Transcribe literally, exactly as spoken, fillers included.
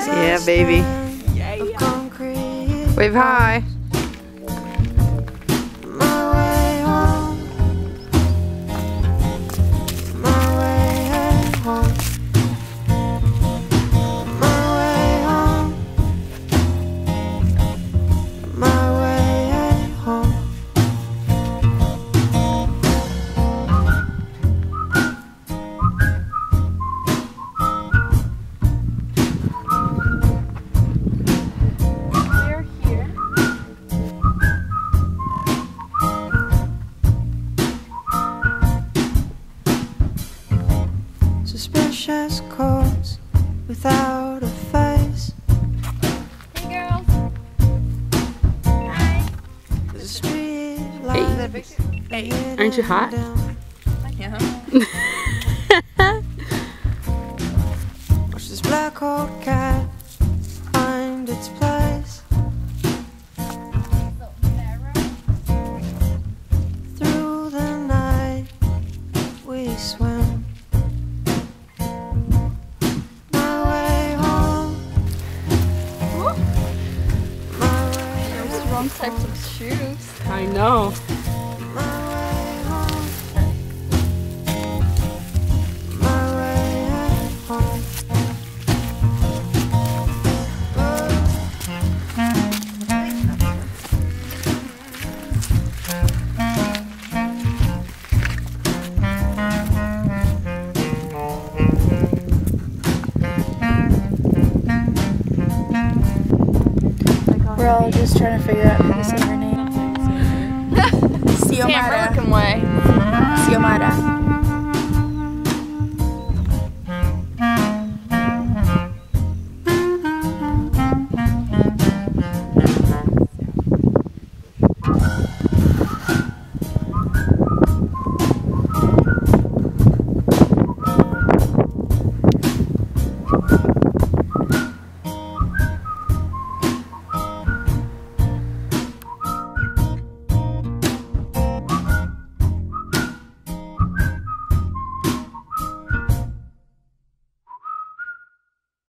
Yeah, baby. Yeah, yeah. Wave hi. Suspicious chords without a face. Hey girls. Hi. The street Hey. light. Aren't you hot? Yeah. Watch this black old cat find its place. Through the night we swim. Wrong types of shoes. I know. We're all just trying to figure out how to say her name. Camera looking way. Xiomara.